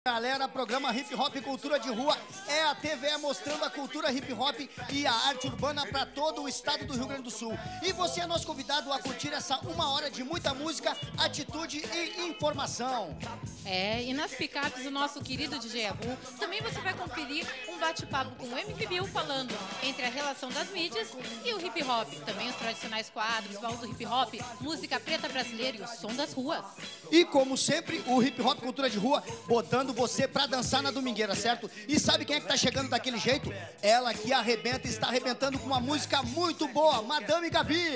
Galera, programa Hip Hop Cultura de Rua é a TVE mostrando a cultura hip hop e a arte urbana para todo o estado do Rio Grande do Sul. E você é nosso convidado a curtir essa 1 hora de muita música, atitude e informação. E nas picapes do nosso querido DJ Abu, também você vai conferir um bate-papo com o MC Bill falando entre a relação das mídias e o hip hop. Também os tradicionais quadros, baú do hip hop, música preta brasileira e o som das ruas. E como sempre, o Hip Hop Cultura de Rua botando você pra dançar na domingueira, certo? E sabe quem é que tá chegando daquele jeito? Ela que arrebenta, está arrebentando com uma música muito boa, Madame Gabi.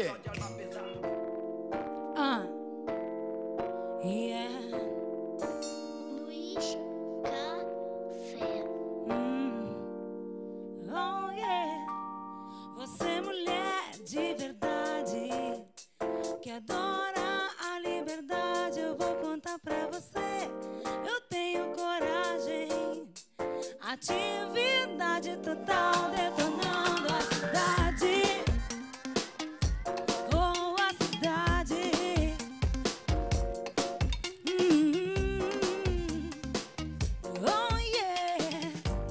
Luiz Café. Oh yeah. Você é mulher de verdade, que adora a liberdade. Eu vou contar pra você, eu tenho coragem. Atividade total, detonando a cidade. Oh, a cidade. Oh yeah.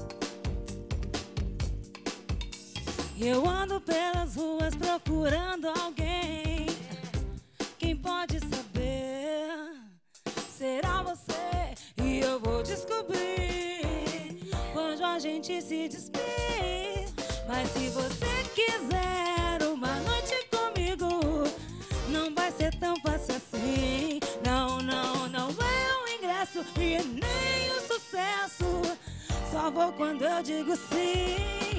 Eu ando pelas ruas procurando alguém. Quem pode saber? Será você? E eu vou descobrir quando a gente se despir. Mas se você quiser uma noite comigo, não vai ser tão fácil assim. Não, não, não é o ingresso e nem o sucesso. Só vou quando eu digo sim.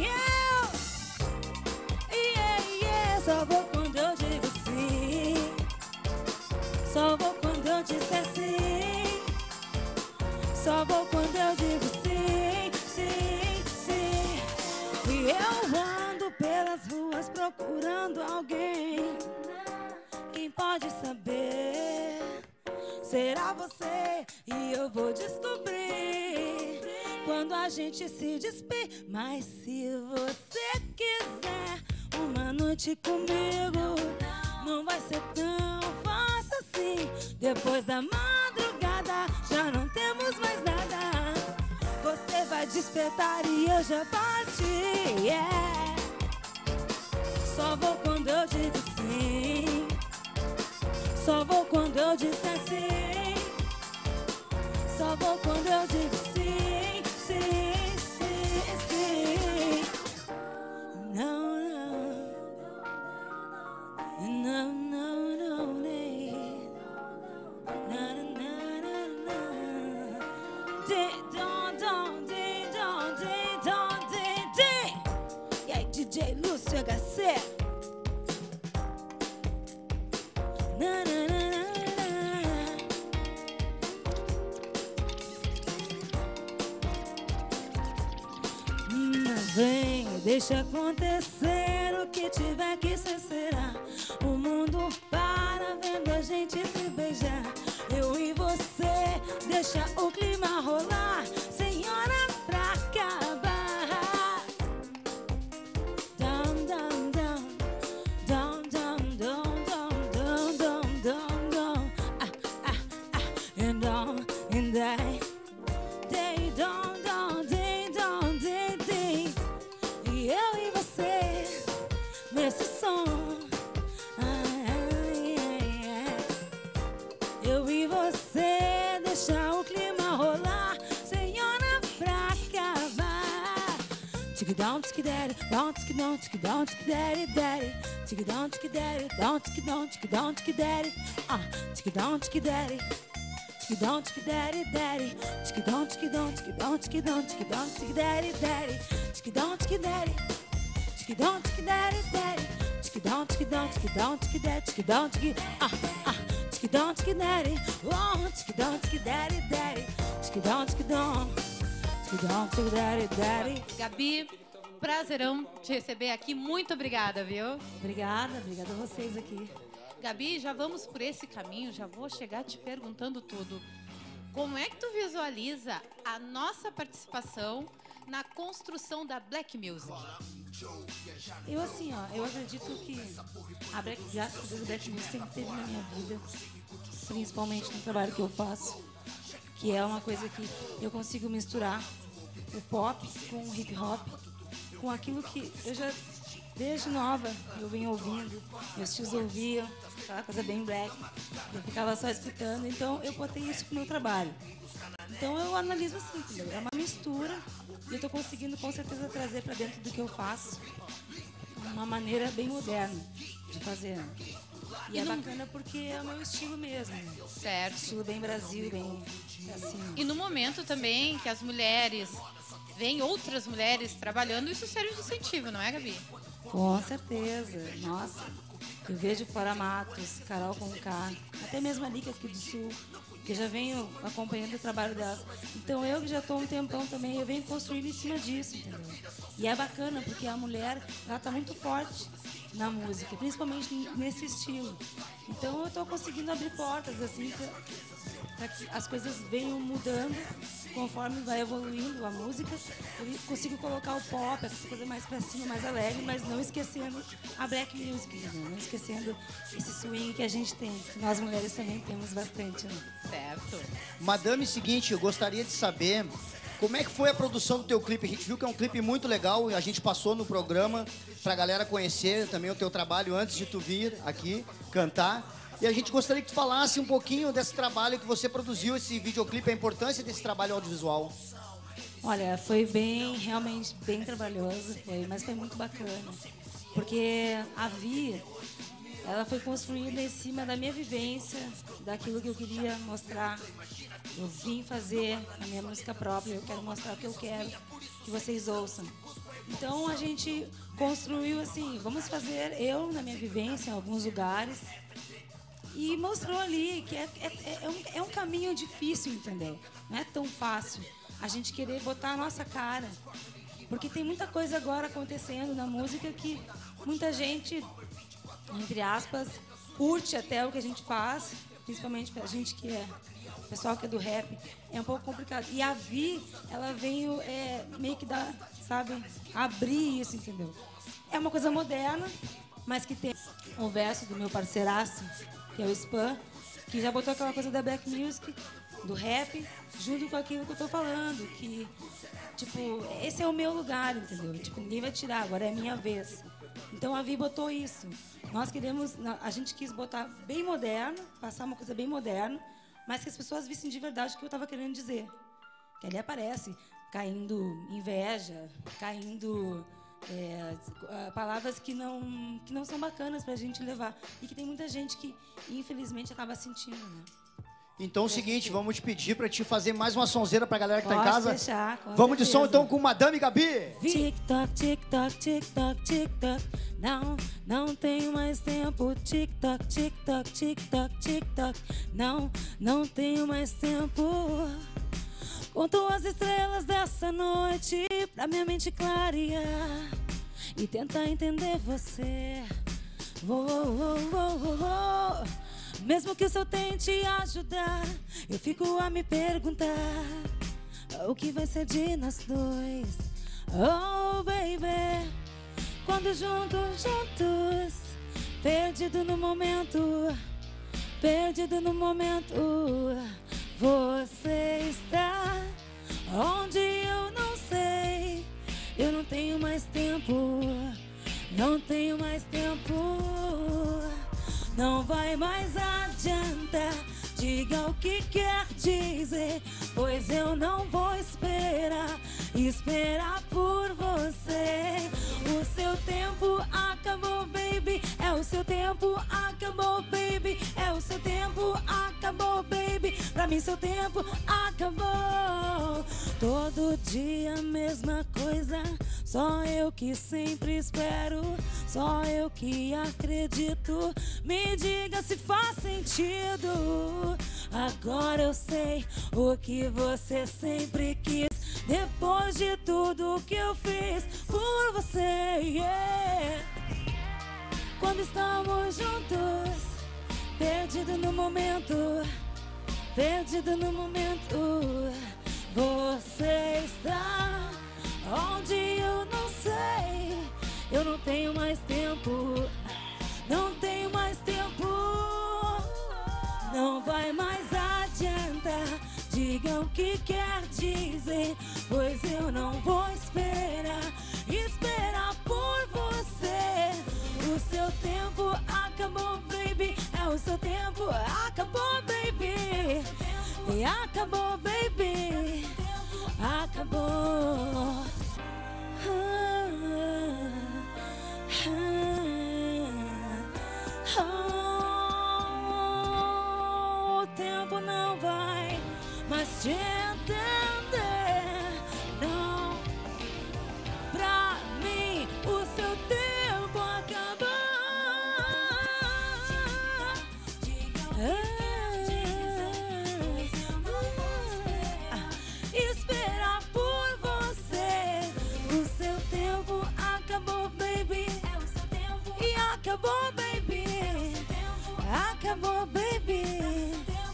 Só vou quando eu digo sim. Só vou quando eu disser sim. Só vou quando eu digo sim, sim, sim. E eu ando pelas ruas procurando alguém. Quem pode saber? Será você? E eu vou descobrir quando a gente se despir. Mas se você quiser uma noite comigo, não vai ser tão fácil assim. Depois da madrugada já não temos mais nada. Você vai despertar e eu já parti, yeah. Só vou quando eu digo sim. Só vou quando eu disser sim. Só vou quando eu digo sim, sim, sim, sim. Não, no, no, no, no. Na, na, na, na, na. Ding, dong, dong, ding, dong, ding, dong, ding, ding. E aí, DJ Lúcio HC? Na, na, na, na, na. Vem, deixa acontecer o que tiver que ser, será. O mundo para vendo a gente se beijar. Eu e você, deixa o clima rolar. Sem hora pra acabar. Dum, dum, dum. Dum, dum, dum, dum, dum, dum, dum. And on, and I. Day, dum, dum, day, dum, day, day. E eu e você, nesse som. Eu e você, deixar o clima rolar. Sem hora pra acabar. Tic-dom, tic-daddy, dom, tic-dom, tic-dom, tic-daddy, daddy. Tic-dom, tic-daddy, dom, tic-dom, tic-dom, tic-daddy. Tic-dom, tic-daddy. Tic-dom, tic-daddy, daddy. Tic-dom, tic-dom, tic-dom, tic-dom, tic-dom, tic-daddy, daddy. Tic-dom, tic-daddy. Tic-dom, tic-daddy, daddy. Tic-dom, tic-dom, tic-dom, tic-daddy, tic-dom, tic-dom, tic-daddy. Oh, tic-dom, tic-daddy, daddy. Tic-dom, tic-dom. Tic-dom, tic-daddy, daddy. Gabi, prazerão te receber aqui. Muito obrigada, viu? Obrigada a vocês aqui. Gabi, já vamos por esse caminho, já vou chegar te perguntando tudo. Como é que tu visualiza a nossa participação na construção da Black Music? Eu assim, eu acredito que a Black Music sempre teve na minha vida, principalmente no trabalho que eu faço. que é uma coisa que eu consigo misturar o pop com o hip hop, com aquilo que eu já, desde nova, eu venho ouvindo, meus tios ouviam, aquela coisa bem black, eu ficava só escutando, então eu botei isso pro meu trabalho. Então eu analiso assim, entendeu? É uma mistura e eu estou conseguindo com certeza trazer para dentro do que eu faço uma maneira bem moderna de fazer. E é bacana porque é o meu estilo mesmo. Certo. Estilo bem Brasil, bem assim. E no momento também que as mulheres veem outras mulheres trabalhando, isso serve de incentivo, não é, Gabi? Com certeza. Nossa, eu vejo Flora Matos, Carol Conká, até mesmo a Lica aqui do Sul, que eu já venho acompanhando o trabalho delas. Então eu que já estou um tempão também, eu venho construindo em cima disso, entendeu? E é bacana porque a mulher, ela está muito forte na música, principalmente nesse estilo. Então eu estou conseguindo abrir portas assim para que as coisas venham mudando conforme vai evoluindo a música. Eu consigo colocar o pop, essa coisa mais pra cima, mais alegre, mas não esquecendo a black music, entendeu? Não esquecendo esse swing que a gente tem, que nós mulheres também temos bastante, né? Certo. Madame, seguinte, eu gostaria de saber como é que foi a produção do teu clipe. A gente viu que é um clipe muito legal, a gente passou no programa pra galera conhecer também o teu trabalho antes de tu vir aqui cantar. E a gente gostaria que tu falasse um pouquinho desse trabalho que você produziu, esse videoclipe, a importância desse trabalho audiovisual. Olha, foi realmente bem trabalhoso, mas foi muito bacana. Porque a Vi, ela foi construída em cima da minha vivência, daquilo que eu queria mostrar. Eu vim fazer a minha música própria, eu quero mostrar o que eu quero que vocês ouçam. Então a gente construiu assim, vamos fazer eu na minha vivência em alguns lugares. E mostrou ali que é um caminho difícil, entendeu? Não é tão fácil a gente querer botar a nossa cara. Porque tem muita coisa agora acontecendo na música que muita gente, entre aspas, curte até o que a gente faz, principalmente pra gente que é o pessoal que é do rap, é um pouco complicado. E a Vi, ela veio meio que dar, sabe, abrir isso, entendeu? É uma coisa moderna, mas que tem o verso do meu parceiraço, que é o Spam, que já botou aquela coisa da black music, do rap, junto com aquilo que eu tô falando, que, tipo, esse é o meu lugar, entendeu? Tipo, ninguém vai tirar, agora é a minha vez. Então a Vi botou isso. Nós queremos, a gente quis botar bem moderno, passar uma coisa bem moderna, mas que as pessoas vissem de verdade o que eu tava querendo dizer. Que ali aparece caindo inveja, caindo... palavras que não são bacanas pra gente levar e que tem muita gente que infelizmente acaba sentindo, né? Então é o seguinte, vamos te pedir pra te fazer mais uma sonzeira pra galera que Pode tá em casa. deixar, vamos de certeza. som então com Madame Gabi. Tic-toc, tic-toc, tic-toc, tic-toc. Não tenho mais tempo. Tic-toc, tic-toc, tic-toc, tic-toc. Não tenho mais tempo. Conto as estrelas dessa noite pra minha mente clarear e tentar entender você. Mesmo que eu só tente ajudar, eu fico a me perguntar o que vai ser de nós dois. Oh, baby, quando juntos, perdido no momento, você está onde eu não sei. Eu não tenho mais tempo, não vai mais adiantar. Diga o que quer dizer, pois eu não vou esperar por você. O seu tempo acabou, baby. É o seu tempo acabou, baby. É o seu tempo acabou, baby. Pra mim seu tempo acabou. Todo dia a mesma coisa, só eu que sempre espero, só eu que acredito. Me diga se faz sentido. Agora eu sei o que você sempre quis, depois de tudo que eu fiz por você, yeah. Quando estamos juntos, perdido no momento, você está onde eu não sei. Eu não tenho mais tempo, não vai mais adiantar. diga o que quer dizer, pois eu não vou esperar por você. O seu tempo acabou, baby. É o seu tempo acabou, baby. E acabou, baby. Acabou. O tempo não vai mais te entender. Não, pra mim o seu tempo acabou. Esperar por você. O seu tempo acabou, baby. É o seu tempo. E acabou, baby. Acabou, baby.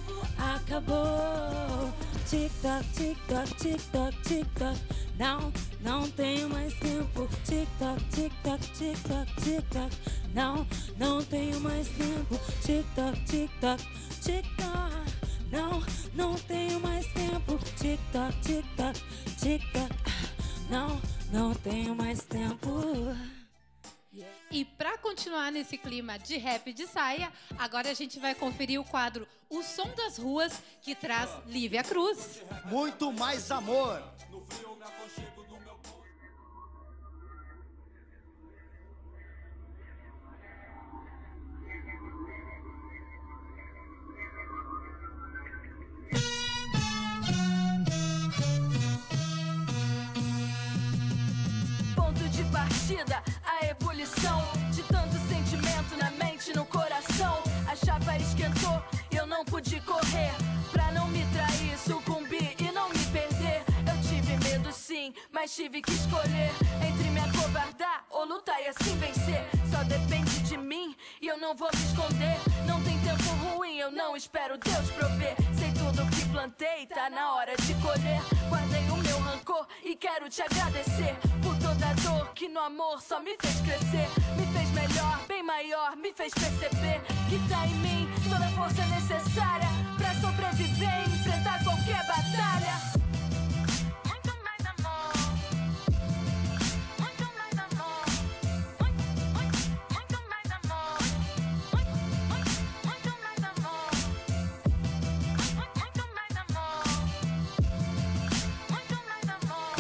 Acabou. Tic-tac, tic-tac, tic-tac, tic-tac. Não tenho mais tempo. Tic-tac, tic-tac, tic-tac, tic-tac. Não tenho mais tempo. Tic-tac, tic-tac, tic-tac. Não tenho mais tempo. Tic-tac, tic-tac, tic-tac. Não tenho mais tempo. E pra continuar nesse clima de rap de saia, agora a gente vai conferir o quadro O Som das Ruas, que traz Lívia Cruz. Muito mais amor. Ponto de partida, a ebulição de tanto sentimento na mente e no coração. A chapa esquentou, eu não pude correr pra não me trair, sucumbir e não me perder. Eu tive medo sim, mas tive que escolher entre me acovardar ou lutar e assim vencer. Só depende de mim e eu não vou me esconder. Não tem tempo ruim, eu não espero Deus prover. Sei tudo que plantei, tá na hora de colher. Guardei o meu rancor e quero te agradecer por toda a dor que no amor só me fez crescer. Me fez melhor, bem maior, me fez perceber que tá em mim toda a força necessária pra sobreviver e enfrentar qualquer batalha. Muito mais amor, muito mais amor, muito mais amor, muito mais amor, muito mais amor, muito mais amor,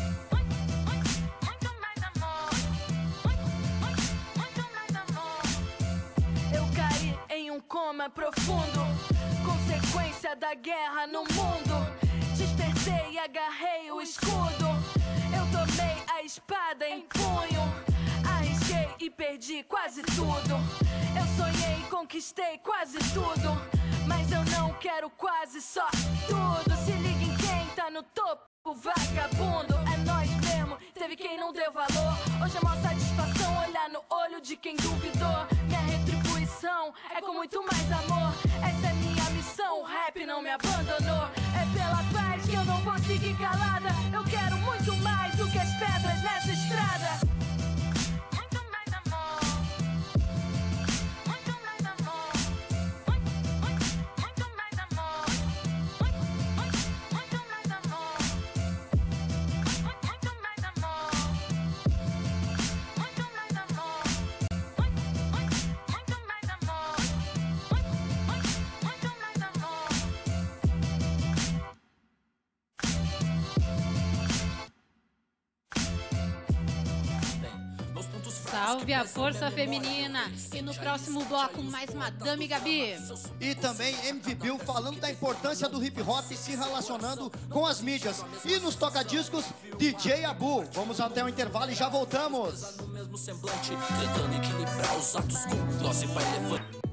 muito mais amor, muito mais amor. Eu caí em um coma profundo, consequência da guerra no mundo. Despertei e agarrei o escudo. Eu tomei a espada em punho. Arrisquei e perdi quase tudo. Eu sonhei e conquistei quase tudo, mas eu não quero quase só tudo. Se liga em quem tá no topo, vagabundo. É nós mesmo, teve quem não deu valor. Hoje é maior satisfação olhar no olho de quem duvidou. Minha retribuição é com muito mais amor. Essa é minha missão, o rap não me abandonou. É pela paz que eu não vou seguir calada. Eu quero muito mais do que as pedras nessa estrada. Muito mais amor, muito mais amor, muito mais amor, muito mais amor, muito mais amor, muito mais amor, muito mais amor, muito mais amor. Salve a força feminina! E no próximo bloco, mais Madame Gabi. E também MV Bill falando da importância do hip hop se relacionando com as mídias. E nos toca-discos, DJ Abu. Vamos até o intervalo e já voltamos. No mesmo semblante, tentando equilibrar os atos com o doce vai levando.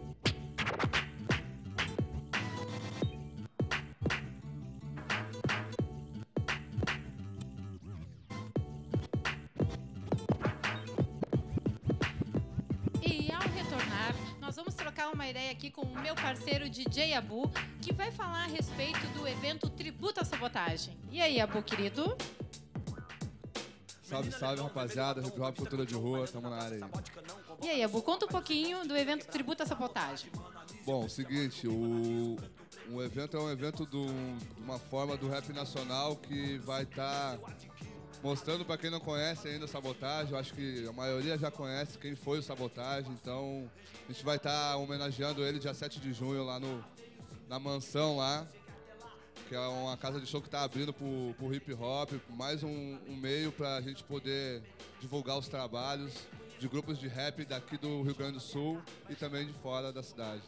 E ao retornar, nós vamos trocar uma ideia aqui com o meu parceiro DJ Abu, que vai falar a respeito do evento Tributo à Sabotagem. E aí, Abu, querido? Salve, salve, rapaziada. Hip Hop Cultura de Rua, tamo na área aí. E aí, Abu, conta um pouquinho do evento Tributo à Sabotagem. Bom, seguinte, o O evento é um evento de uma forma do rap nacional que vai estar mostrando para quem não conhece ainda o Sabotagem. Eu acho que a maioria já conhece quem foi o Sabotagem, então a gente vai estar homenageando ele dia 7 de junho lá na mansão lá, que é uma casa de show que está abrindo pro hip hop, mais um meio para a gente poder divulgar os trabalhos de grupos de rap daqui do Rio Grande do Sul e também de fora da cidade.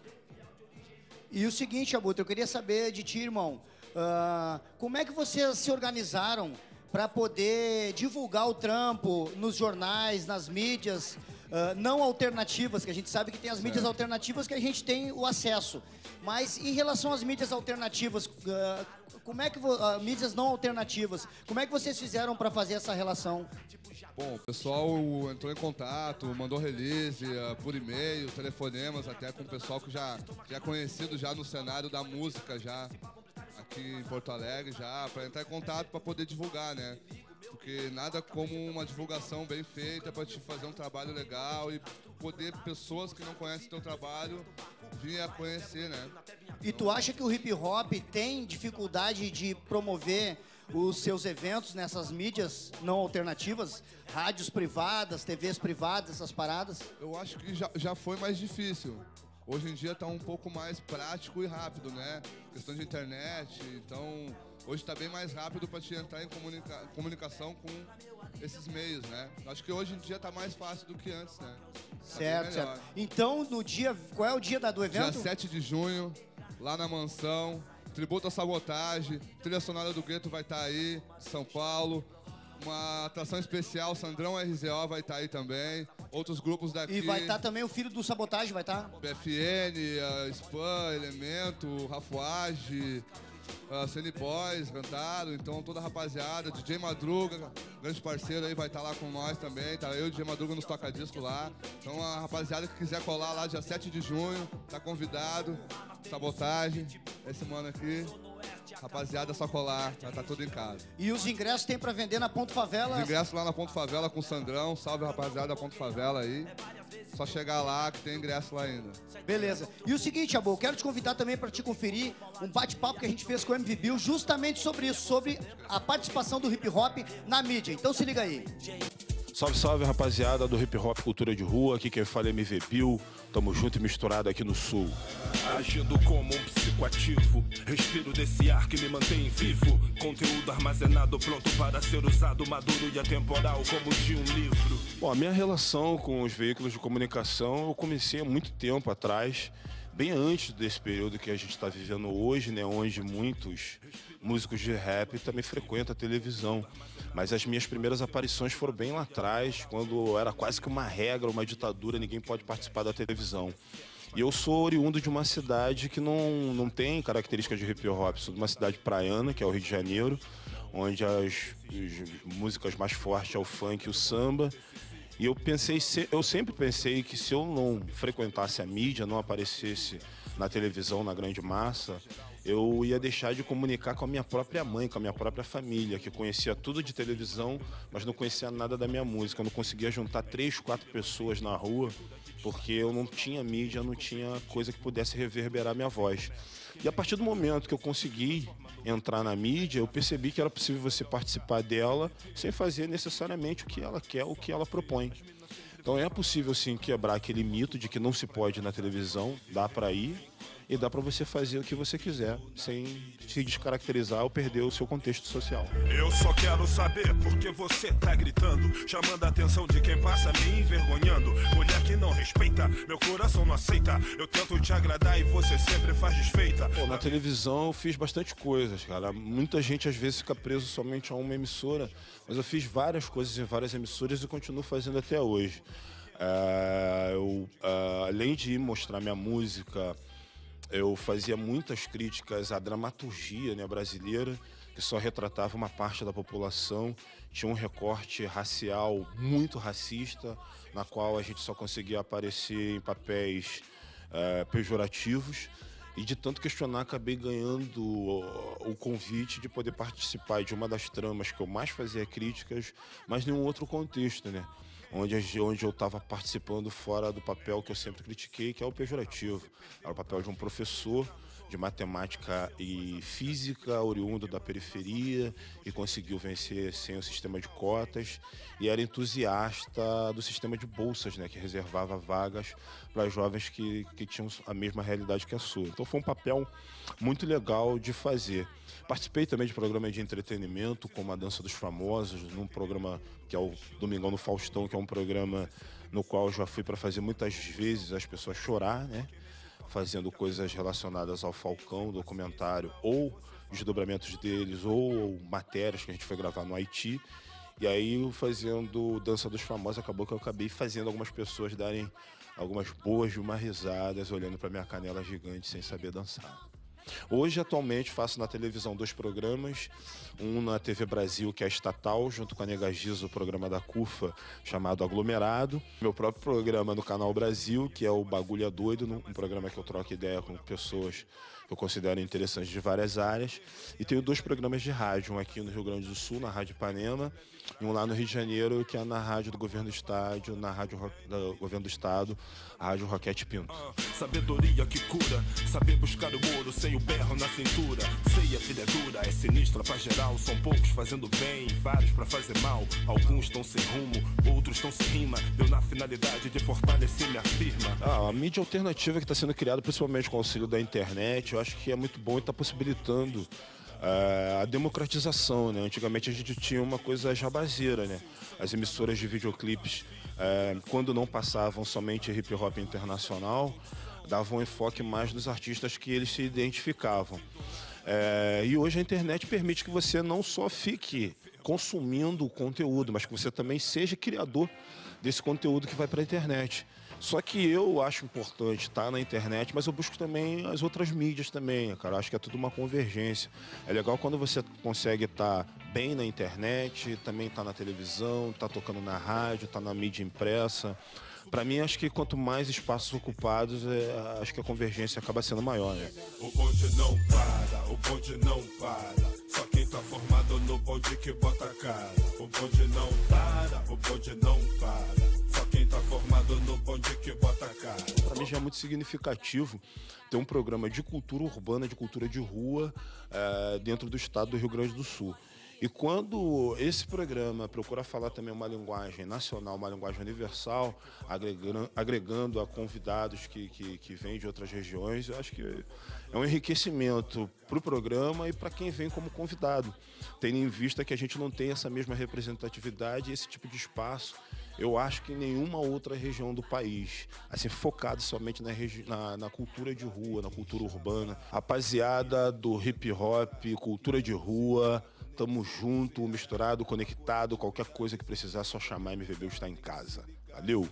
E o seguinte, Abutre, eu queria saber de ti, irmão, como é que vocês se organizaram para poder divulgar o trampo nos jornais, nas mídias não alternativas, que a gente sabe que tem as mídias alternativas que a gente tem o acesso. Mas em relação às mídias alternativas, como é que mídias não alternativas, como é que vocês fizeram para fazer essa relação? Bom, o pessoal entrou em contato, mandou release por e-mail, telefonemas, até com o pessoal que já é conhecido já no cenário da música, já aqui em Porto Alegre, já para entrar em contato para poder divulgar, né? Porque nada como uma divulgação bem feita para te fazer um trabalho legal e poder pessoas que não conhecem o teu trabalho vir a conhecer, né? E tu acha que o hip hop tem dificuldade de promover os seus eventos nessas mídias não alternativas? Rádios privadas, TVs privadas, essas paradas? Eu acho que já foi mais difícil. Hoje em dia está um pouco mais prático e rápido, né? Questão de internet, então hoje está bem mais rápido para te entrar em comunicação com esses meios, né? Acho que hoje em dia está mais fácil do que antes, né? Certo, certo. Então, no dia, qual é o dia do evento? Dia 7 de junho, lá na mansão, tributo à Sabotagem, trilha sonora do Gueto vai estar aí, São Paulo. Uma atração especial, Sandrão RZO vai estar aí também. Outros grupos daqui. E vai estar também o filho do Sabotagem, vai estar? BFN, Spam, Elemento, Rafuage, Cine Boys cantaram. Então toda a rapaziada, DJ Madruga, grande parceiro aí, vai estar lá com nós também. Tá eu e o DJ Madruga nos toca-disco lá. Então a rapaziada que quiser colar lá dia 7 de junho, tá convidado. Sabotagem, esse mano aqui. Rapaziada, só colar, já tá tudo em casa. E os ingressos tem pra vender na Ponto Favela? Os ingressos lá na Ponto Favela com o Sandrão. Salve, rapaziada da Ponto Favela aí. Só chegar lá que tem ingresso lá ainda. Beleza. E o seguinte, Abu, eu quero te convidar também para te conferir um bate-papo que a gente fez com o MV Bill justamente sobre isso, sobre a participação do hip hop na mídia. Então se liga aí. Salve, salve, rapaziada do Hip Hop Cultura de Rua. Aqui quem fala é MV Bill. Tamo junto e misturado aqui no Sul. Agindo como um psicoativo, respiro desse ar que me mantém vivo. Conteúdo armazenado, pronto para ser usado, maduro e atemporal como de um livro. Bom, a minha relação com os veículos de comunicação eu comecei há muito tempo atrás, bem antes desse período que a gente está vivendo hoje, né, onde muitos músicos de rap também frequentam a televisão. Mas as minhas primeiras aparições foram bem lá atrás, quando era quase que uma regra, uma ditadura, ninguém pode participar da televisão. E eu sou oriundo de uma cidade que não tem características de hip hop, sou de uma cidade praiana, que é o Rio de Janeiro, onde as músicas mais fortes é o funk e o samba. E eu sempre pensei que se eu não frequentasse a mídia, não aparecesse na televisão, na grande massa, eu ia deixar de comunicar com a minha própria mãe, com a minha própria família, que conhecia tudo de televisão, mas não conhecia nada da minha música. Eu não conseguia juntar 3, 4 pessoas na rua, porque eu não tinha mídia, não tinha coisa que pudesse reverberar minha voz. E a partir do momento que eu consegui entrar na mídia, eu percebi que era possível você participar dela sem fazer necessariamente o que ela quer, o que ela propõe. Então é possível sim quebrar aquele mito de que não se pode ir na televisão, dá para ir e dá para você fazer o que você quiser, sem se descaracterizar ou perder o seu contexto social. Eu só quero saber por que você tá gritando, chamando a atenção de quem passa me envergonhando. Mulher que não respeita, meu coração não aceita. Eu tento te agradar e você sempre faz desfeita. Pô, na televisão eu fiz bastante coisas, cara. Muita gente às vezes fica preso somente a uma emissora, mas eu fiz várias coisas em várias emissoras e continuo fazendo até hoje. Além de mostrar minha música, eu fazia muitas críticas à dramaturgia, né, brasileira, que só retratava uma parte da população. Tinha um recorte racial muito racista, na qual a gente só conseguia aparecer em papéis pejorativos. E de tanto questionar, acabei ganhando o convite de poder participar de uma das tramas que eu mais fazia críticas, mas em um outro contexto, né? Onde eu estava participando fora do papel que eu sempre critiquei, que é o pejorativo. Era o papel de um professor de matemática e física, oriundo da periferia, e conseguiu vencer sem o sistema de cotas, e era entusiasta do sistema de bolsas, né, que reservava vagas para jovens que tinham a mesma realidade que a sua. Então foi um papel muito legal de fazer. Participei também de programas de entretenimento, como a Dança dos Famosos, num programa que é o Domingão no Faustão, que é um programa no qual eu já fui para fazer muitas vezes as pessoas chorar, né? Fazendo coisas relacionadas ao Falcão, documentário, ou desdobramentos deles, ou matérias que a gente foi gravar no Haiti. E aí, fazendo Dança dos Famosos, acabou que eu acabei fazendo algumas pessoas darem algumas boas de uma risadas, olhando para minha canela gigante sem saber dançar. Hoje, atualmente, faço na televisão 2 programas, um na TV Brasil, que é estatal, junto com a Nega Giz, o programa da CUFA, chamado Aglomerado. Meu próprio programa no Canal Brasil, que é o Bagulho é Doido, um programa que eu troco ideia com pessoas que eu considero interessantes de várias áreas. E tenho 2 programas de rádio, um aqui no Rio Grande do Sul, na Rádio Ipanema, e um lá no Rio de Janeiro, que é na Rádio do Governo do Estado, na Rádio do Governo do Estado, a Rádio Roquete Pinto. Sabedoria que cura, saber buscar o ouro sem o berro na cintura. Sei a vida é dura, é sinistra pra geral. São poucos fazendo bem, vários pra fazer mal. Alguns estão sem rumo, outros estão sem rima. Eu na finalidade de fortalecer minha firma. A mídia alternativa que está sendo criada, principalmente com o auxílio da internet, eu acho que é muito bom e está possibilitando a democratização, né? Antigamente a gente tinha uma coisa jabazeira, né? As emissoras de videoclipes, quando não passavam somente hip hop internacional, davam um enfoque mais nos artistas que eles se identificavam. E hoje a internet permite que você não só fique consumindo o conteúdo, mas que você também seja criador desse conteúdo que vai para a internet. Só que eu acho importante estar na internet, mas eu busco também as outras mídias também, cara. Eu acho que é tudo uma convergência. É legal quando você consegue estar bem na internet, também estar na televisão, estar tocando na rádio, estar na mídia impressa. Para mim, acho que quanto mais espaços ocupados, acho que a convergência acaba sendo maior, né? O bonde não para, o bonde não para. Só quem tá formado no bonde que bota a cara. O bonde não para, o bonde não para. Só quem tá formado no bonde que bota a cara. Para mim já é muito significativo ter um programa de cultura urbana, de cultura de rua, dentro do estado do Rio Grande do Sul. E quando esse programa procura falar também uma linguagem nacional, uma linguagem universal, agregando a convidados que vêm de outras regiões, eu acho que é um enriquecimento para o programa e para quem vem como convidado, tendo em vista que a gente não tem essa mesma representatividade e esse tipo de espaço, eu acho que em nenhuma outra região do país, assim, focado somente na cultura de rua, na cultura urbana. Rapaziada do hip hop, cultura de rua, tamo junto, misturado, conectado, qualquer coisa que precisar, é só chamar MVB está em casa. Valeu!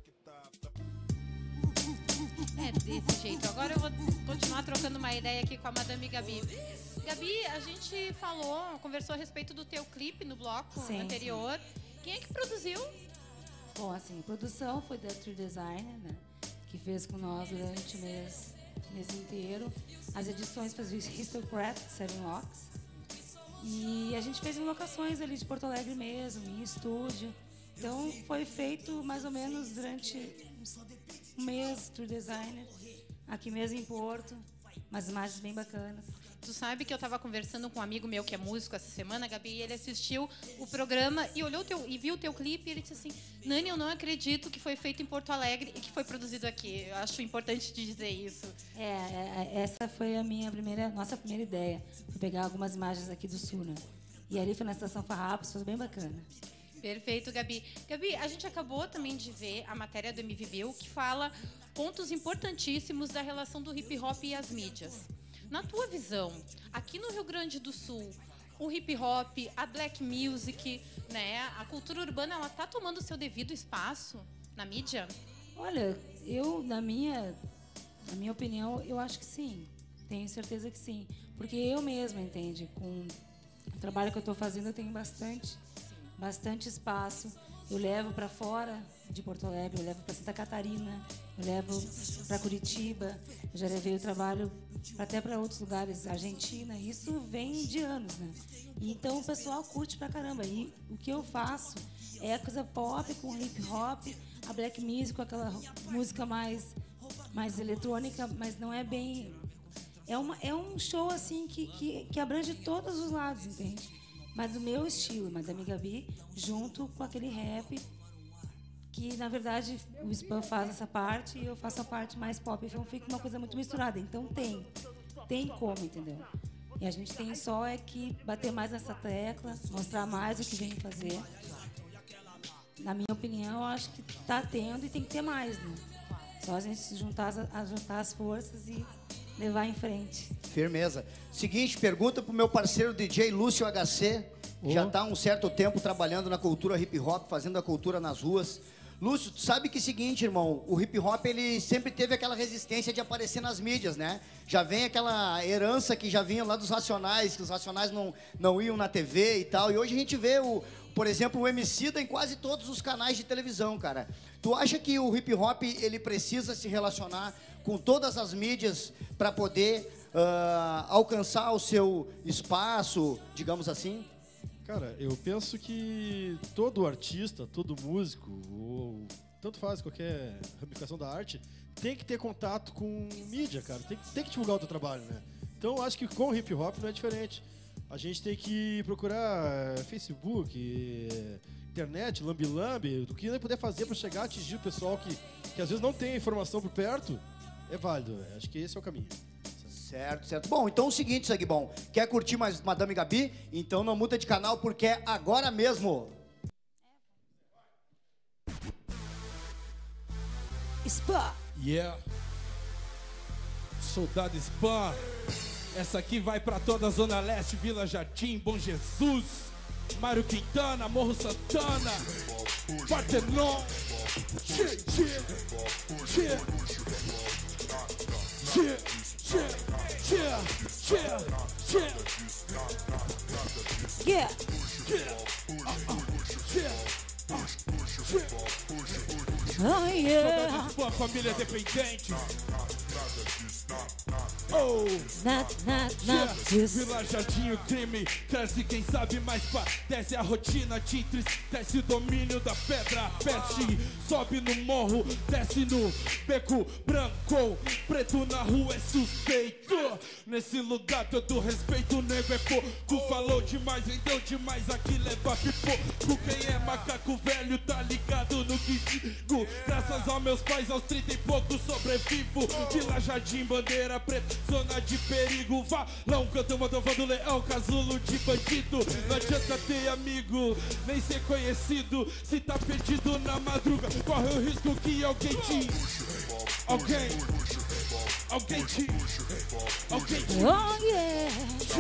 É desse jeito. Agora eu vou continuar trocando uma ideia aqui com a Madame Gabi. Gabi, a gente conversou a respeito do teu clipe no bloco anterior. Sim. Quem é que produziu? Bom, assim, a produção foi da True Designer, né? Que fez com nós durante o mês inteiro. As edições fez o Histocraft, Seven Locks. E a gente fez em locações ali de Porto Alegre mesmo, em estúdio. Então foi feito mais ou menos durante um mês, True Designer, aqui mesmo em Porto. Umas imagens bem bacanas. Tu sabe que eu estava conversando com um amigo meu que é músico essa semana, Gabi, e ele assistiu o programa e olhou e viu o teu clipe e ele disse assim: Nani, eu não acredito que foi feito em Porto Alegre e que foi produzido aqui. Eu acho importante te dizer isso. Essa foi a nossa primeira ideia. Foi pegar algumas imagens aqui do Sul, né? E ali foi na Estação Farrapos, foi bem bacana. Perfeito, Gabi. Gabi, a gente acabou também de ver a matéria do MVBio que fala pontos importantíssimos da relação do hip hop e as mídias. Na tua visão, aqui no Rio Grande do Sul, o hip hop, a black music, né, a cultura urbana, ela tá tomando o seu devido espaço na mídia? Olha, na minha opinião, eu acho que sim. Tenho certeza que sim. Porque eu mesma, entende? Com o trabalho que eu estou fazendo, eu tenho bastante espaço. Eu levo para fora de Porto Alegre, eu levo para Santa Catarina, eu levo para Curitiba, eu já levei o trabalho até para outros lugares, Argentina. Isso vem de anos, né? E então o pessoal curte pra caramba. E o que eu faço é a coisa pop com hip hop, a black music com aquela música mais eletrônica, mas não é bem... É um show, assim, que abrange todos os lados, entende? Mas o meu estilo, Madame Gabi, junto com aquele rap, que, na verdade, o Spam faz essa parte e eu faço a parte mais pop. Então fica uma coisa muito misturada. Então tem como, entendeu? E a gente tem só que bater mais nessa tecla, mostrar mais o que vem fazer. Na minha opinião, eu acho que tá tendo e tem que ter mais, né? Só a gente juntar as forças e levar em frente. Firmeza. Seguinte, pergunta pro meu parceiro DJ Lúcio HC. Já tá há um certo tempo trabalhando na cultura hip hop, fazendo a cultura nas ruas. Lúcio, tu sabe que é o seguinte, irmão, o hip hop ele sempre teve aquela resistência de aparecer nas mídias, né? Já vem aquela herança que já vinha lá dos Racionais, que os Racionais não iam na TV e tal. E hoje a gente vê, por exemplo, o Emicida em quase todos os canais de televisão, cara. Tu acha que o hip hop ele precisa se relacionar com todas as mídias para poder alcançar o seu espaço, digamos assim? Cara, eu penso que todo artista, todo músico, ou tanto faz qualquer ramificação da arte, tem que ter contato com mídia, cara. Tem que divulgar o teu trabalho, né? Então, eu acho que com o hip hop não é diferente. A gente tem que procurar Facebook, internet, lambi-lambi, do que ele puder fazer para chegar a atingir o pessoal que às vezes não tem informação por perto, é válido. Acho que esse é o caminho. Certo. Bom, então é o seguinte, Sangue Bom. Quer curtir mais Madame Gabi? Então não muda de canal, porque é agora mesmo. Spam! Yeah. Soldado Spam. Essa aqui vai pra toda a Zona Leste, Vila Jardim, Bom Jesus, Mário Quintana, Morro Santana, Partenon. Yeah. Oh, yeah. Saudades Spam, família dependente. Oh, not this. Vila Jardim, o crime cresce, quem sabe mais padece. A rotina te entristece, o domínio da pedra peste. Sobe no morro, desce no beco branco. Preto na rua é suspeito. Nesse lugar todo respeito, o nego é pouco. Falou demais, vendeu demais, aqui leva pipoco. Quem é macaco velho tá ligado no que digo. Graças aos meus pais, aos 30 e pouco sobrevivo. Vila Jardim, bandeira preta, zona de perigo. Valão, cantão, mandando leão, casulo de bandido. Não adianta ter amigo, nem ser conhecido. Se tá perdido na madruga, corre o risco que alguém te... Alguém te... Oh, yeah.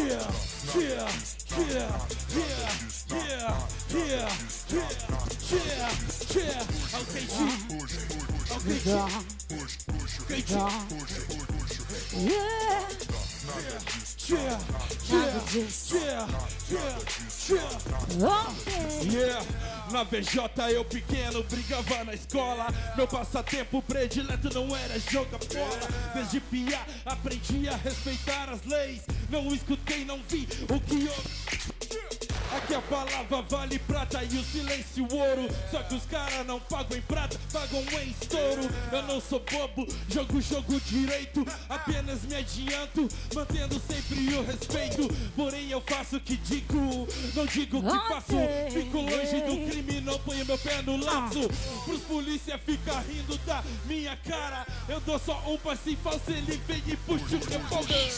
Na VJ eu pequeno brigava na escola. Meu passatempo predileto não era jogar bola. Desde piá aprendi a respeitar as leis. Não escutei, não vi o que eu... Aqui a palavra vale prata e o silêncio ouro. Só que os caras não pagam em prata, pagam em estouro. Eu não sou bobo, jogo direito. Apenas me adianto, mantendo sempre o respeito. Porém eu faço o que digo, não digo o que faço. Fico longe do crime, não ponho meu pé no laço. Pros polícia ficar rindo da minha cara. Eu dou só um passe falso, ele vem e puxa o revólver.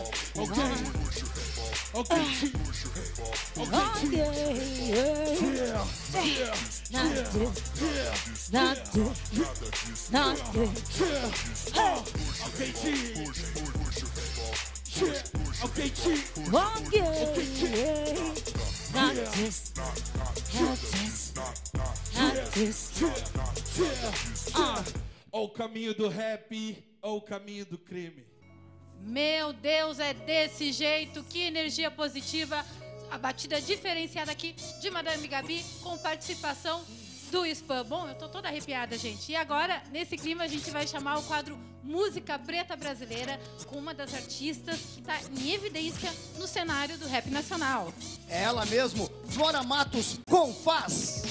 Ou o caminho do rap, ou o caminho do crime. Meu Deus, é desse jeito, que energia positiva, a batida diferenciada aqui de Madame Gabi, com participação do Spam. Bom, eu tô toda arrepiada, gente. E agora, nesse clima, a gente vai chamar o quadro Música Preta Brasileira, com uma das artistas que tá em evidência no cenário do rap nacional. É ela mesmo, Flora Matos, com Faz.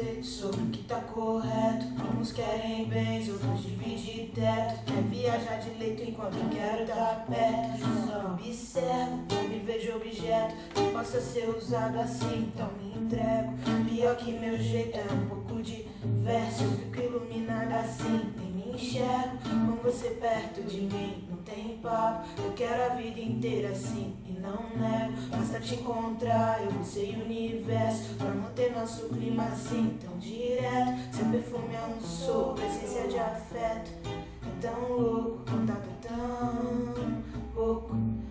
preconceito sobre o que tá correto. Uns querem bens, outros dividem teto. Quer viajar de leito enquanto eu quero estar perto. Só observo, não me vejo objeto que possa ser usado assim, então me entrego. Pior que meu jeito é um pouco diverso. Eu fico iluminada assim, nem me enxergo com você perto de mim. Não tem papo, eu quero a vida inteira assim e não nego. Basta te encontrar, eu sei o universo pra manter nosso clima assim tão direto. Seu perfume é um sopro, essência de afeto. É tão louco, contato tão pouco.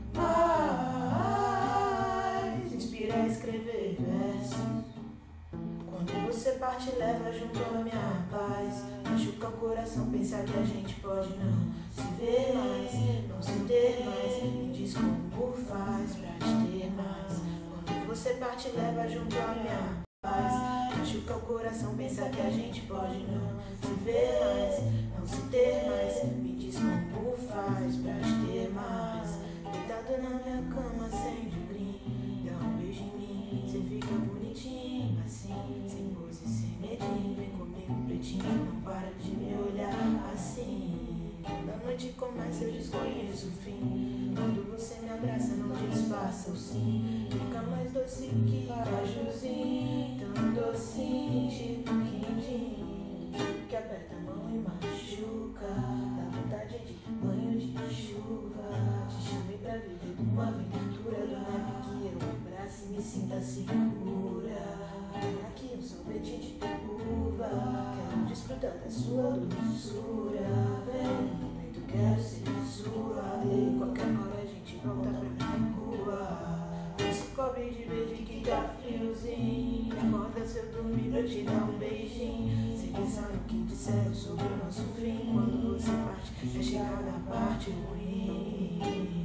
Mas inspira a escrever versos. Quando você parte, leva junto a minha paz. Machuca o coração, pensar que a gente pode não se ver mais, não se ter mais. Me diz como faz pra te ter mais. Quando você parte, leva junto a minha paz. Machuca o coração, pensar que a gente pode não se ver mais, não se ter mais. Me diz como faz pra te ter mais. Deitado na minha cama, acende o green. Dá um beijo em mim, cê fica bonitinho assim. Sem pose, sem medinho, vem comigo pretinho. Não para de me olhar assim. Quando a noite começa eu desconheço o fim. Quando você me abraça não disfarça o sim. Fica mais doce que cajuzinho, tão docinho, tipo quindim, que aperta a mão e machuca. Dá vontade de banho de chuva. Te chamei pra viver uma aventura. Dona que eu abrace e me sinta segura. Aqui um sorvete de uva. Quero desfrutar da sua doçura. Vem, tu quero ser sua. E qualquer hora a gente volta pra rua. Não se cobre de verde que tá friozinho. Acorda se eu dormir pra te dar um beijinho. Sem pensar no que disseram sobre o nosso fim. Quando você parte, já chegar na parte ruim.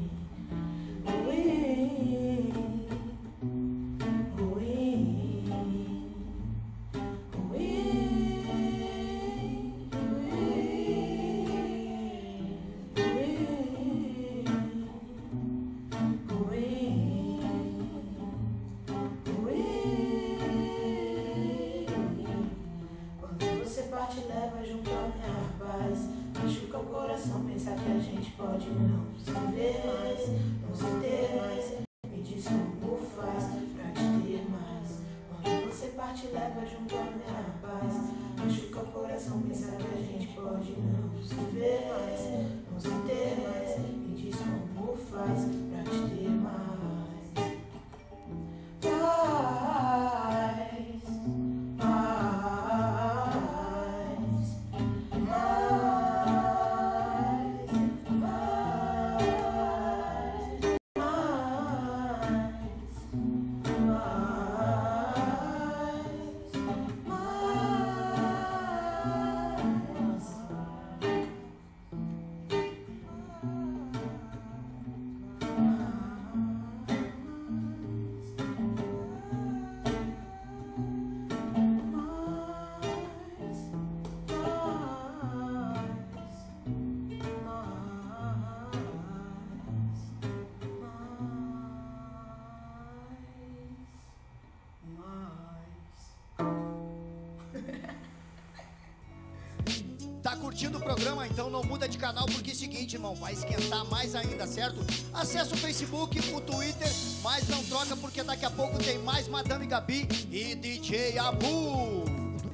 Ruim. Pensar que a gente pode não se ver mais, não se ter mais. Me diz como faz pra te ter mais. Quando você parte, leva junto a minha paz. Machuca o coração, pensar que a gente pode não se ver mais, não se ter mais. Me diz como faz pra te ter mais. Tá curtindo o programa? Então não muda de canal, porque é o seguinte, irmão, vai esquentar mais ainda, certo? Acessa o Facebook, o Twitter, mas não troca, porque daqui a pouco tem mais Madame Gabi e DJ Abu.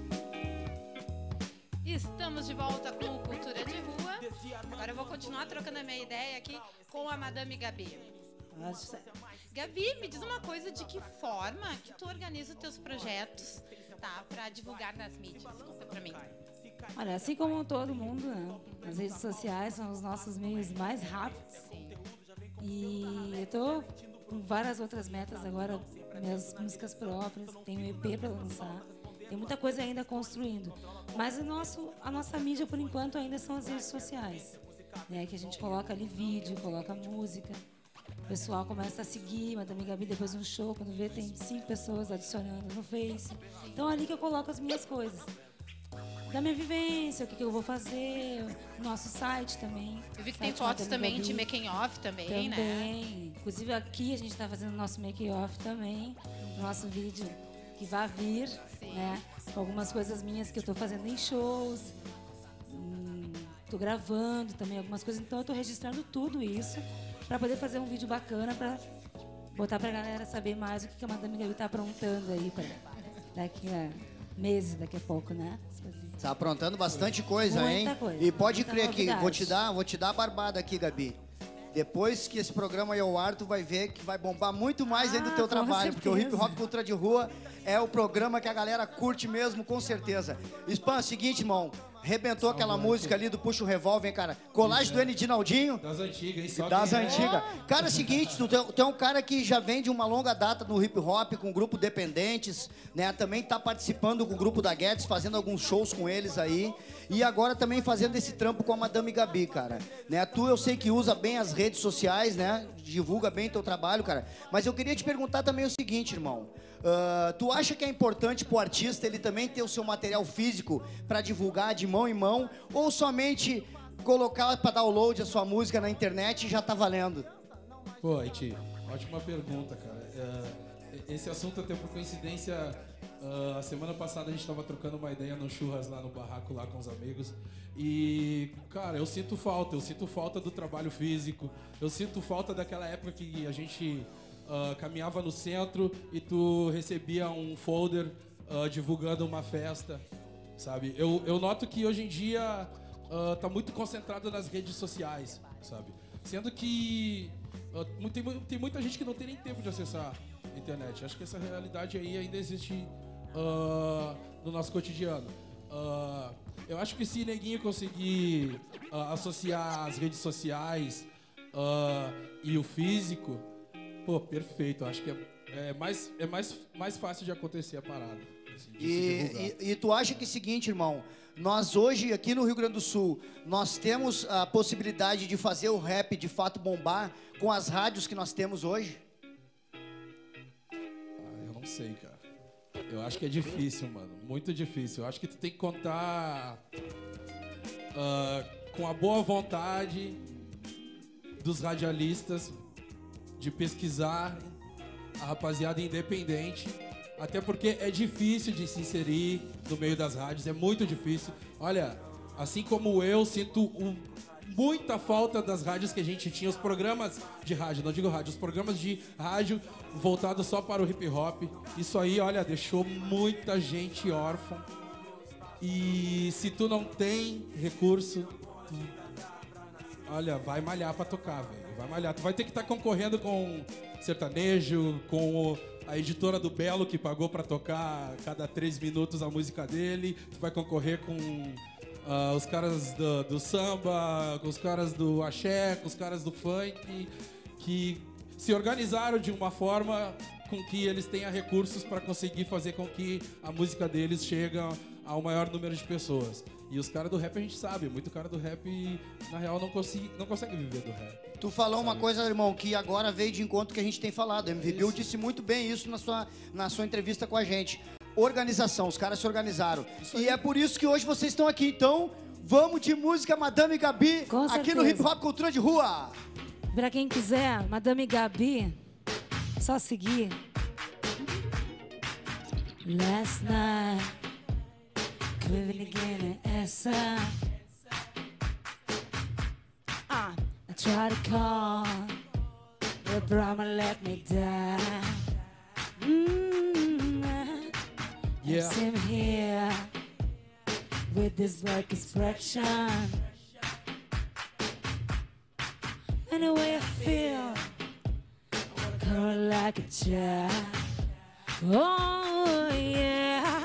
Estamos de volta com o Cultura de Rua. Agora eu vou continuar trocando a minha ideia aqui com a Madame Gabi. Gabi, me diz uma coisa, de que forma que tu organiza os teus projetos, tá, para divulgar nas mídias? Conta pra mim. Olha, assim como todo mundo, né? As redes sociais são os nossos meios mais rápidos. E eu tô com várias outras metas agora, minhas músicas próprias, tenho EP para lançar. Tem muita coisa ainda construindo. Mas a nossa mídia, por enquanto, ainda são as redes sociais, né? Que a gente coloca ali vídeo, coloca música. O pessoal começa a seguir, Madame Gabi, depois de um show, quando vê, tem 5 pessoas adicionando no Face. Então é ali que eu coloco as minhas coisas. Da minha vivência, o que eu vou fazer, nosso site também. Eu vi que tem fotos também de making off também, né? Também. Inclusive aqui a gente está fazendo nosso making off também, nosso vídeo que vai vir, né? com algumas coisas minhas que eu tô fazendo em shows. Tô gravando também algumas coisas, então eu tô registrando tudo isso pra poder fazer um vídeo bacana pra botar pra galera saber mais o que a Madame Gabi tá aprontando aí pra daqui a meses, daqui a pouco, né? Tá aprontando bastante coisa, Muita hein? coisa, E pode muita crer que novidade. vou te dar a barbada aqui, Gabi. Depois que esse programa ir ao ar, tu vai ver que vai bombar muito mais ainda o teu com trabalho, porque o Hip certeza. Hop Cultura de Rua é o programa que a galera curte mesmo, com certeza. Spam, é o seguinte, irmão, rebentou aquela música ali do Puxa o Revólver, hein, cara? Colagem do N. Dinaldinho. Das antigas, hein? Só Das quem é. antigas. Cara, é o seguinte, tu é um cara que já vem de uma longa data no hip hop, com o grupo Dependentes, né? Também tá participando com o grupo da Guedes, fazendo alguns shows com eles aí. E agora também fazendo esse trampo com a Madame Gabi, cara. Né? Tu, eu sei que usa bem as redes sociais, né? Divulga bem teu trabalho, cara. Mas eu queria te perguntar também o seguinte, irmão. Tu acha que é importante pro artista ele também ter o seu material físico pra divulgar de mão em mão, ou somente colocar pra download a sua música na internet e já tá valendo? Pô, Haiti, ótima pergunta, cara. Esse assunto, até por coincidência, a semana passada a gente tava trocando uma ideia no churras lá no barraco, lá com os amigos. E, cara, eu sinto falta do trabalho físico, eu sinto falta daquela época que a gente caminhava no centro e tu recebia um folder divulgando uma festa, sabe? Eu noto que hoje em dia tá muito concentrado nas redes sociais, sabe? Sendo que tem muita gente que não tem nem tempo de acessar a internet. Acho que essa realidade aí ainda existe no nosso cotidiano. Eu acho que se neguinho conseguir associar as redes sociais e o físico, pô, perfeito. Acho que é mais fácil de acontecer a parada. Assim, de se divulgar. E tu acha que é o seguinte, irmão, nós hoje aqui no Rio Grande do Sul, nós temos a possibilidade de fazer o rap de fato bombar com as rádios que nós temos hoje? Eu não sei, cara. Eu acho que é difícil, mano. Muito difícil. Eu acho que tu tem que contar com a boa vontade dos radialistas de pesquisar a rapaziada independente. Até porque é difícil de se inserir no meio das rádios, é muito difícil. Olha, assim como eu sinto muita falta das rádios que a gente tinha, os programas de rádio, não digo rádio, os programas de rádio voltados só para o hip hop. Isso aí, olha, deixou muita gente órfã. E se tu não tem recurso, olha, vai malhar pra tocar, velho. Vai malhar. Tu vai ter que estar concorrendo com sertanejo, com a editora do Belo, que pagou pra tocar cada 3 minutos a música dele. Tu vai concorrer com os caras do samba, com os caras do axé, com os caras do funk, que se organizaram de uma forma com que eles tenham recursos para conseguir fazer com que a música deles chegue ao maior número de pessoas. E os caras do rap, a gente sabe, muito cara do rap, na real, não consegue viver do rap. Tu falou uma coisa, irmão, que agora veio de encontro que a gente tem falado. A MV Bill disse muito bem isso na sua entrevista com a gente. Organização, os caras se organizaram. E é por isso que hoje vocês estão aqui. Então, vamos de música Madame Gabi, Com aqui no certeza. Hip Hop Cultura de Rua. Pra quem quiser, Madame Gabi, só seguir. Last night, living again essa. I try to call, the drama let me down. Yeah. I'm here with this black expression. Anyway, I feel girl like a child. Oh yeah.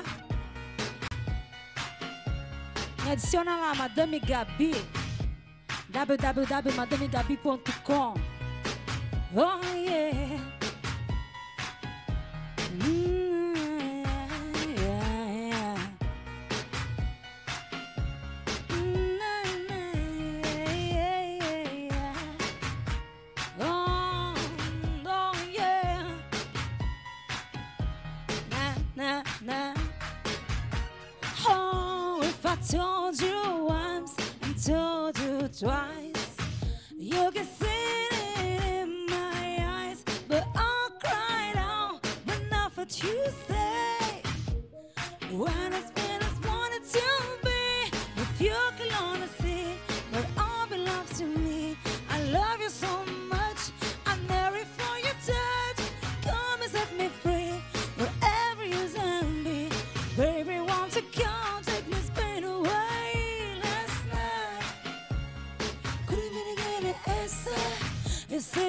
Me adiciona lá, Madame Gabi. www.madamegabi.com. Oh yeah. Yeah. Oh yeah. Nah. Oh, if I told you once and told you twice, you can see it in my eyes, but I'll cry out enough what you say. When I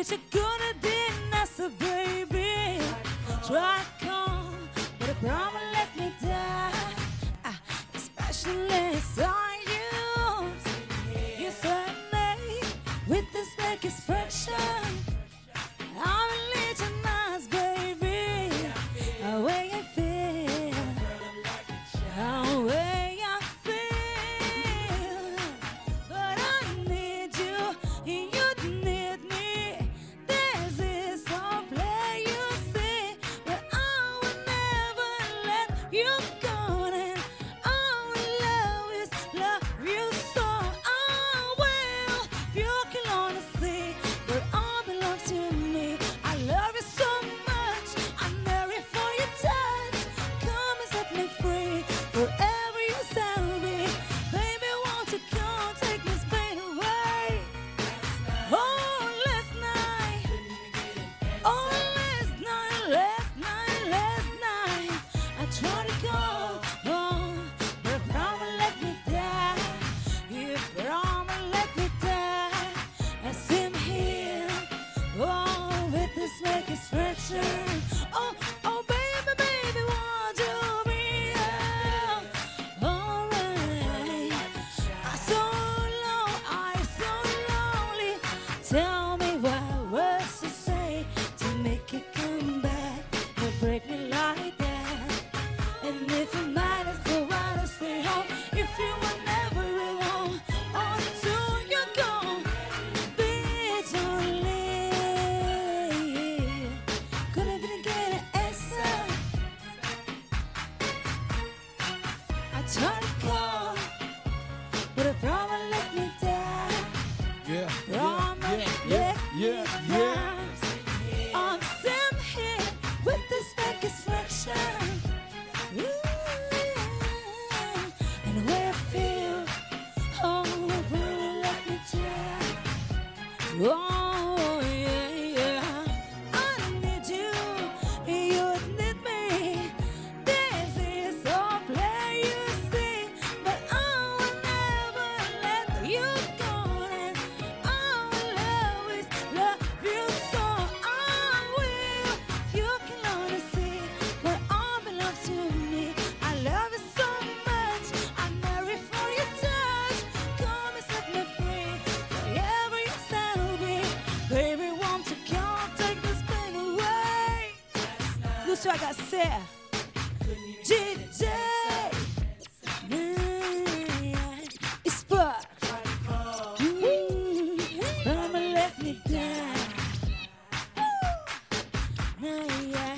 wish I could have did answer, baby. Try to come, but the problem let me die. Especially on you. You said me with this biggest friction. I'm religionized, baby. The way I feel, the way I feel. But I need you, you need me. This is a play, you see. But I will never let you go. And I will always love you so. I will, if you can only see. But all belongs to me. I love you so much. I'm married for your touch. Come and set me free. Forever you tell me. Baby, won't you come take this pain away? Oh, last night. Oh, last night, last night, last night. I tried to go on, but promise let me die. You promise let me die. I see him here. Oh, with this wicked friction. Oh, oh, baby, baby, won't you be alright? I'm so low, I'm so lonely. Tell me what words to say to make you come back. Don't break me like that. And if it matters, the right stay home. If you were never alone, until you're gone, bitch, only. Couldn't even get an answer. I tried to call, but the problem let me die. Yeah, Promise let me die. I'm sitting here with this biggest friction. And the way I feel, oh, really let me die. Oh, yeah, yeah. I need you, you need me. This is a play, you see. But I will never let you go. And I will always love you so. I will, you can only see what all belongs to me. I love you so much. I'm married for your touch. Come and set me free. Whatever you say will be. Baby, won't you come take this pain away? Lúcio HC, DJ, Spot. Mama, let me die. Yeah.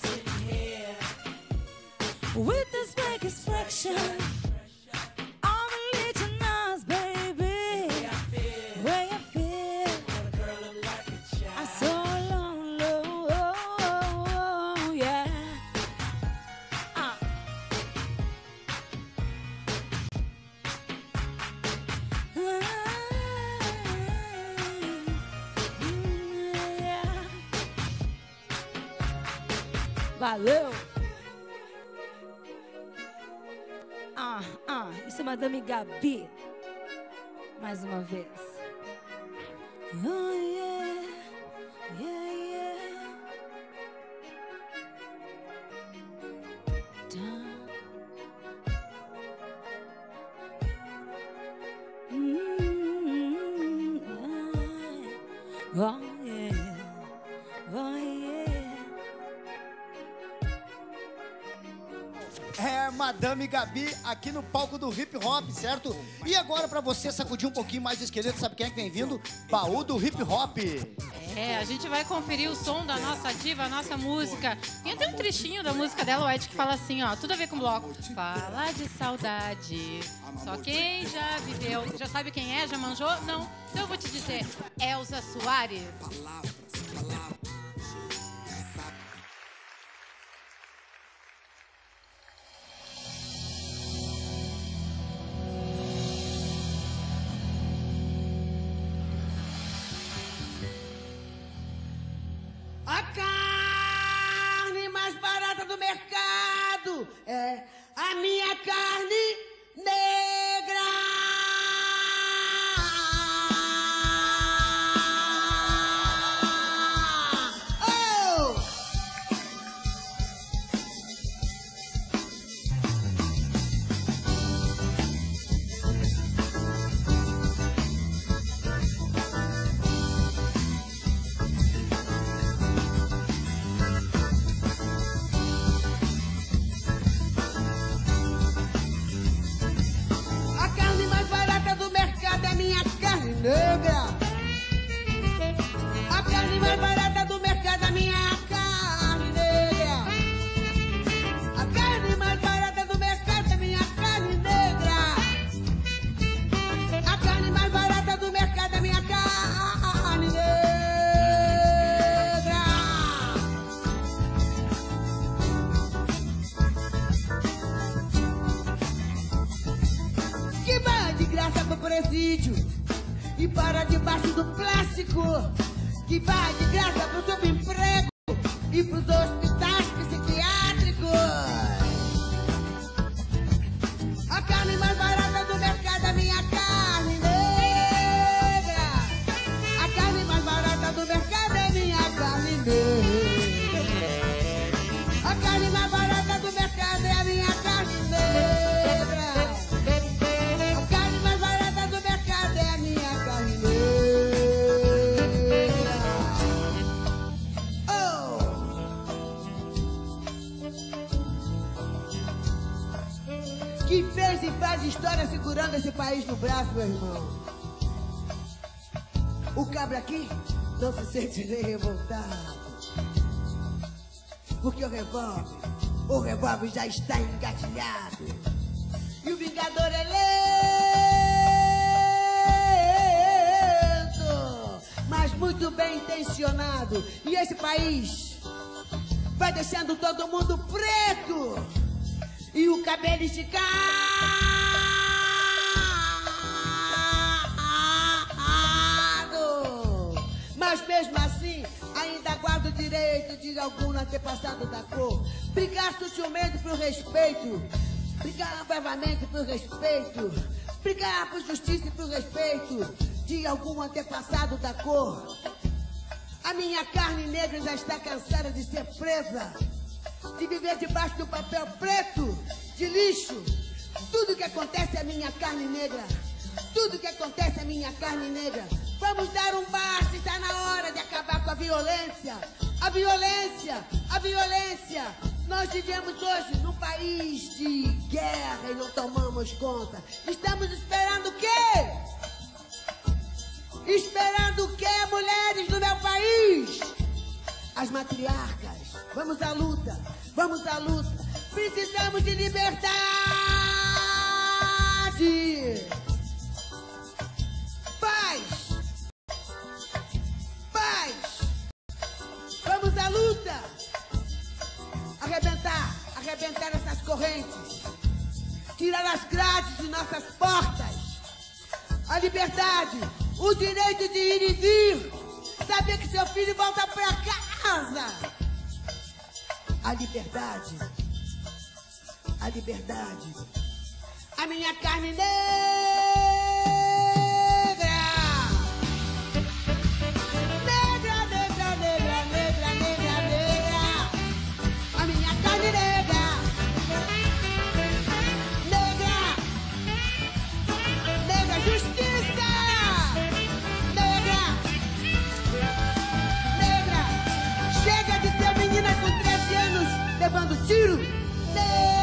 With this biggest friction, I'm religionized, baby. Way I feel, I'm so lonely, oh, yeah. Yeah. Valeu! Isso é Madame Gabi. Mais uma vez. Oh, yeah. Yeah, yeah. Oh, yeah. Oh, yeah. É Madame Gabi aqui no palco do hip hop, certo? E agora, pra você sacudir um pouquinho mais o esqueleto, sabe quem é que vem vindo? Baú do hip hop. É, a gente vai conferir o som da nossa diva, a nossa música. Tem até um trechinho da música dela, o Ed, que fala assim, ó, tudo a ver com o bloco. Fala de saudade. Só quem já viveu, já sabe quem é, já manjou? Não. Então eu vou te dizer, Elza Soares. A carne mais barata do mercado é a minha carne negra. presídio e para debaixo do plástico, que vai de graça pro subemprego e pros hospitais psiquiátricos. A carne mais barata do mercado é minha carne negra. A carne mais barata do mercado é minha carne negra. A carne mais barata do mercado é a minha carne negra. A carne mais barata do mercado é a minha carne negra. Oh! Que fez e faz história segurando esse país no braço, meu irmão. O cabra aqui não se sente nem revoltado, porque o revólver já está engatilhado. E o vingador é lento, mas muito bem intencionado. E esse país vai deixando todo mundo preto e o cabelo esticado. Mas mesmo assim, ainda guardo o direito de algum antepassado da cor brigar sutilmente por respeito, brigar bravamente por respeito, brigar por justiça e por respeito de algum antepassado da cor. A minha carne negra já está cansada de ser presa, de viver debaixo do papel preto, de lixo. Tudo que acontece é minha carne negra. Tudo que acontece é minha carne negra. Vamos dar um basta, está na hora de acabar com a violência. A violência, a violência. Nós vivemos hoje num país de guerra e não tomamos conta. Estamos esperando o quê? Esperando o quê, mulheres do meu país? As matriarcas. Vamos à luta, vamos à luta. Precisamos de liberdade. Paz! Paz! Vamos à luta! Arrebentar essas correntes. Tirar as grades de nossas portas. A liberdade, o direito de ir e vir. Saber que seu filho volta pra casa. A liberdade. A liberdade. A minha carne negra. Negra, negra, negra, negra, negra, negra. A minha carne negra. Negra. Negra justiça. Negra. Negra. Chega de ter menina com 13 anos levando tiro. Negra.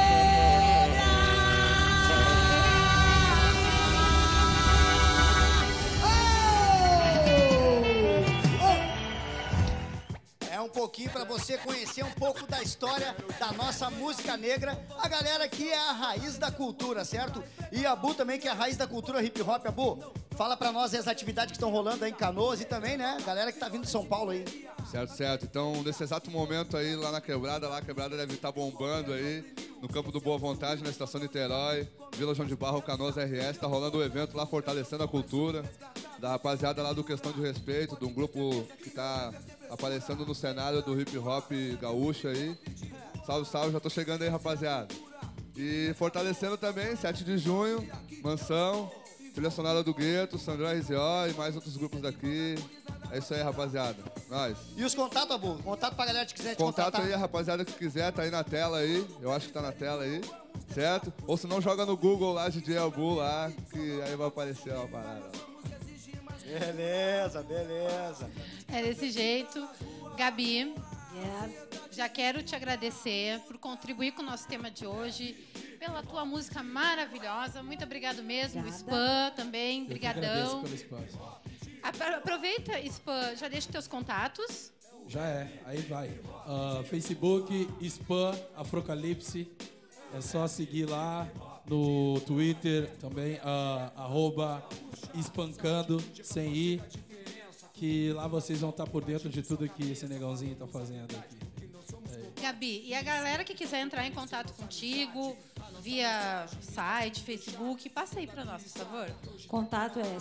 Um pouquinho para você conhecer um pouco da história da nossa música negra. A galera aqui é a raiz da cultura, certo? E a Bu também, que é a raiz da cultura hip hop. A Bu, fala para nós as atividades que estão rolando aí em Canoas e também, né, galera que tá vindo de São Paulo aí. Certo, certo. Então, nesse exato momento aí, lá na Quebrada, a Quebrada deve estar bombando aí, no campo do Boa Vontade, na Estação Niterói, Vila João de Barro, Canoas RS, tá rolando um evento lá fortalecendo a cultura, da rapaziada lá do Questão de Respeito, de um grupo que tá aparecendo no cenário do hip hop gaúcho aí. Salve, salve, já tô chegando aí, rapaziada. E fortalecendo também, 7 de junho, Mansão, Trilha Sonora do Gueto, Sandrão RZO e mais outros grupos daqui. É isso aí, rapaziada. Nós. E os contatos, Abu? Contato pra galera que quiser te contato contatar. aí, a rapaziada que quiser, tá aí na tela aí. Eu acho que tá na tela aí, certo? Ou se não, joga no Google lá, DJ Abu lá, que aí vai aparecer uma parada. Beleza, beleza. É desse jeito. Gabi, já quero te agradecer por contribuir com o nosso tema de hoje, pela tua música maravilhosa. Muito obrigado mesmo. O Spam também, brigadão. Pelo espaço. Aproveita, Spam, já deixa teus contatos. Já é, aí vai. Facebook, Spam, Afrocalipse. É só seguir lá. No Twitter também, @espancando, sem i, que lá vocês vão estar por dentro de tudo que esse negãozinho tá fazendo aqui. Gabi, e a galera que quiser entrar em contato contigo, via site, Facebook, passa aí para nós, por favor. Contato é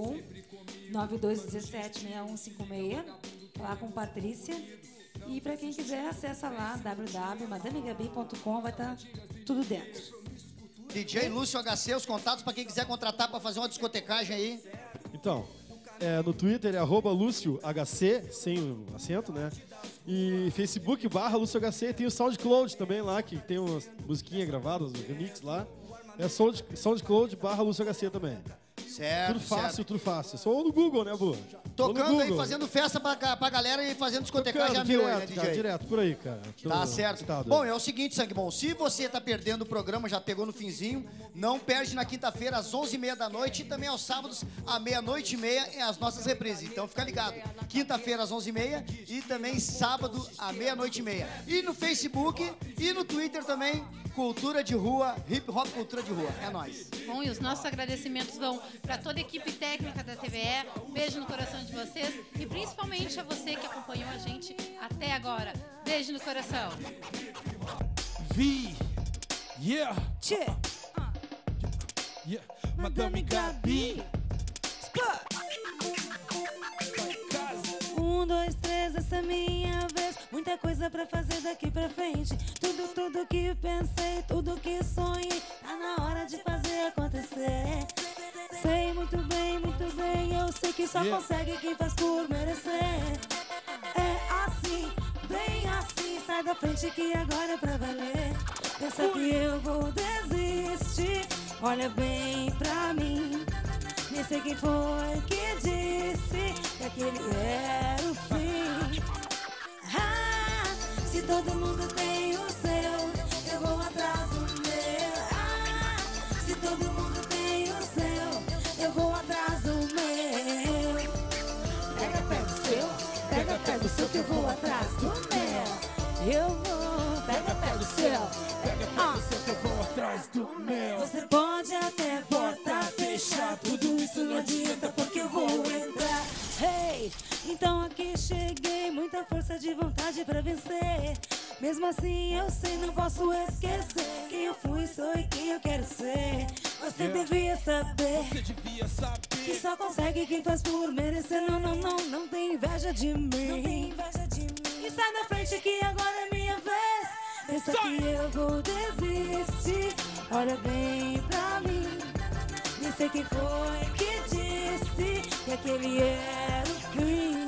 51-9217-6156, lá com Patrícia. E para quem quiser, acessa lá, www.madamegabi.com, vai estar tudo dentro. DJ Lúcio HC, os contatos para quem quiser contratar para fazer uma discotecagem aí. Então, no Twitter é @LúcioHC, sem o acento, né? E Facebook /LúcioHC, tem o SoundCloud também lá, que tem umas musiquinhas gravadas, um remix lá. É SoundCloud /LúcioHC também. Certo, tudo fácil. Só no Google, né, Bu? Tocando aí, fazendo festa pra galera e fazendo discotecagem a mil aí, né, DJ? Cara, direto, por aí, cara. Tá certo. Estado. Bom, é o seguinte, Sangue Bom, se você tá perdendo o programa, já pegou no finzinho, não perde na quinta-feira às 11h30 da noite e também aos sábados à 00:30 as nossas reprises. Então fica ligado, quinta-feira às 11h30 e também sábado à 00:30. E no Facebook e no Twitter também, Cultura de Rua, Hip Hop Cultura de Rua. É nóis. Bom, e os nossos agradecimentos vão para toda a equipe técnica da TVE. Um beijo no coração de vocês e principalmente a você que acompanhou a gente até agora. Beijo no coração. Yeah. Yeah. Madame Gabi. 1, 2, 3, essa é minha vez. Muita coisa pra fazer daqui pra frente. Tudo que pensei, tudo que sonhei, tá na hora de fazer acontecer. Sei muito bem, eu sei que só consegue quem faz por merecer. É assim, bem assim, sai da frente que agora é pra valer. Pensa que eu vou desistir, olha bem pra mim. Nem sei quem foi que disse que aquele era o fim. Se todo mundo tem o seu, eu vou atrás do meu. Se todo mundo tem o seu, eu vou atrás do meu. Pega o seu, pega o seu que eu vou atrás do meu. Eu vou, pega o seu, pega o seu que eu vou atrás do meu. Você pode até porta fechar, tudo isso não adianta porque eu vou entrar. Hey, então aqui cheguei, muita força de vontade pra vencer. Mesmo assim eu sei, não posso esquecer quem eu fui, sou e quem eu quero ser. Você devia saber que só consegue quem faz por merecer. Não tem inveja de mim. E sai da frente que agora é minha vez. Pensa que eu vou desistir, olha bem pra mim. Nem sei quem foi que disse que aquele era o fim.